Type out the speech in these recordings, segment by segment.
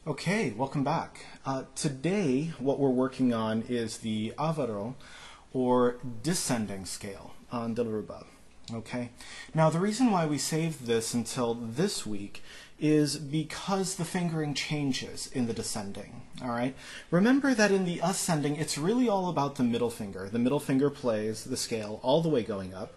Okay, welcome back. Today, what we're working on is the avaro, or descending scale on Dilruba. Okay, now the reason why we saved this until this week is because the fingering changes in the descending. All right, remember that in the ascending, it's really all about the middle finger. The middle finger plays the scale all the way going up.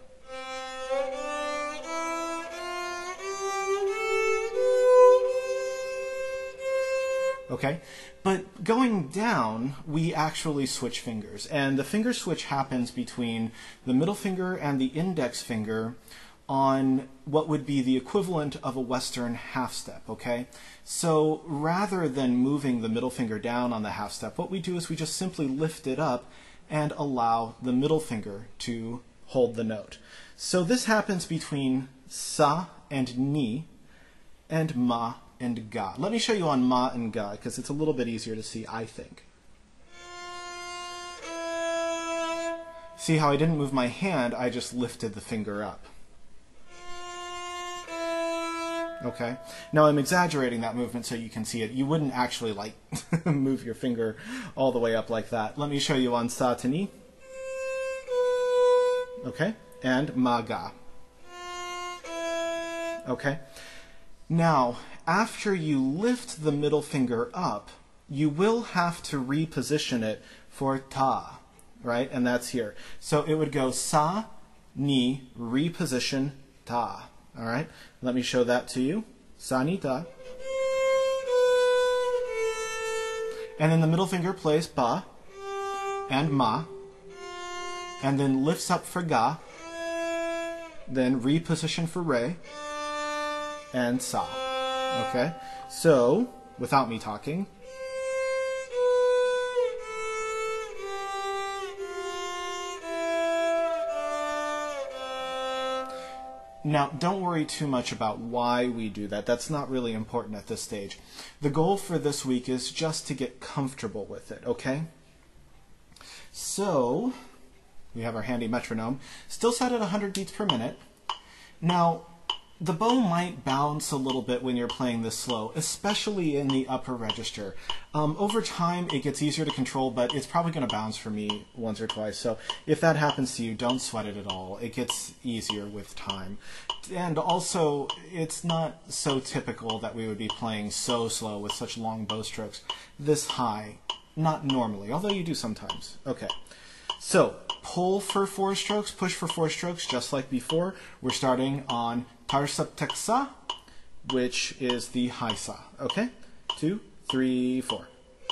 Okay, but going down, we actually switch fingers, and the finger switch happens between the middle finger and the index finger on what would be the equivalent of a Western half step, okay? So rather than moving the middle finger down on the half step, what we do is we just simply lift it up and allow the middle finger to hold the note. So this happens between sa and ni and ma and ga. Let me show you on ma and ga because it's a little bit easier to see, I think. See how I didn't move my hand, I just lifted the finger up. Okay, now I'm exaggerating that movement so you can see it. You wouldn't actually like move your finger all the way up like that. Let me show you on sa to ni. Okay, and ma ga. Okay, now after you lift the middle finger up, you will have to reposition it for ta, right? And that's here. So it would go sa, ni, reposition, ta. All right? Let me show that to you. Sa, ni, ta. And then the middle finger plays pa and ma, and then lifts up for ga, then reposition for re, and sa. Okay, so, without me talking. Now, don't worry too much about why we do that. That's not really important at this stage. The goal for this week is just to get comfortable with it, okay? So, we have our handy metronome, still set at 100 beats per minute. Now, the bow might bounce a little bit when you're playing this slow, especially in the upper register. Over time, it gets easier to control, but it's probably going to bounce for me once or twice. So if that happens to you, don't sweat it at all. It gets easier with time. And also, it's not so typical that we would be playing so slow with such long bow strokes this high. Not normally, although you do sometimes. Okay. So, pull for 4 strokes, push for 4 strokes, just like before. We're starting on Tarsap Teksa, which is the high sa. Okay? 2, 3, 4.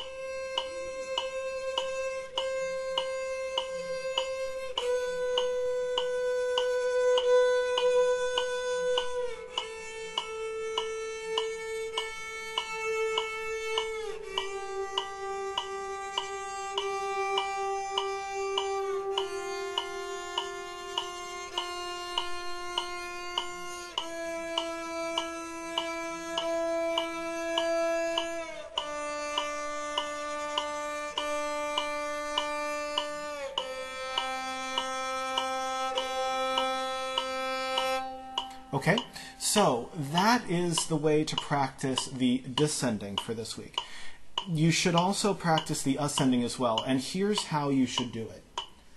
Okay, so that is the way to practice the descending for this week. You should also practice the ascending as well, and here's how you should do it.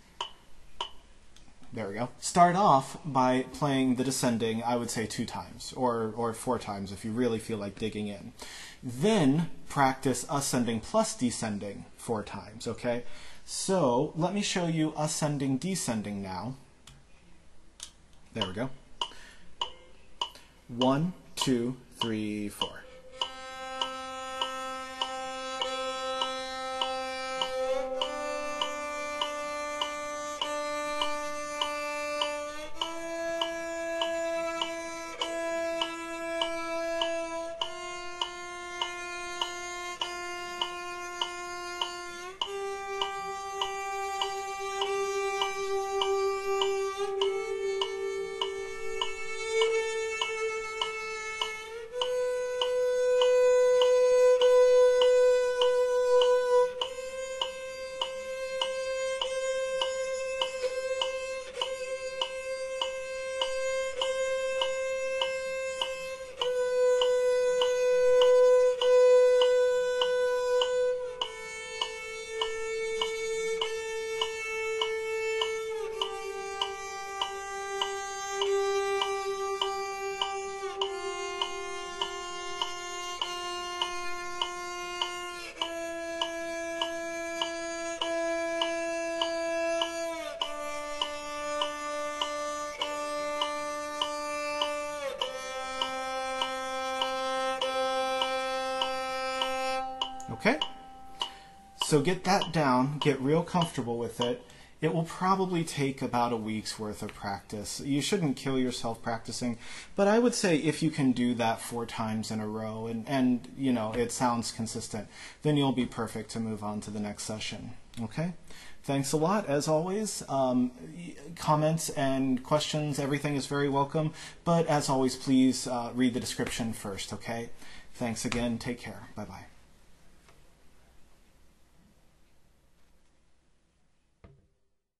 There we go. Start off by playing the descending, I would say 2 times, or 4 times if you really feel like digging in. Then practice ascending plus descending 4 times, okay? So let me show you ascending, descending now. There we go. 1, 2, 3, 4. Okay? So get that down, get real comfortable with it. It will probably take about a week's worth of practice. You shouldn't kill yourself practicing, but I would say if you can do that 4 times in a row and you know, it sounds consistent, then you'll be perfect to move on to the next session. Okay? Thanks a lot, as always. Comments and questions, everything is very welcome, but as always, please read the description first, okay? Thanks again. Take care. Bye-bye.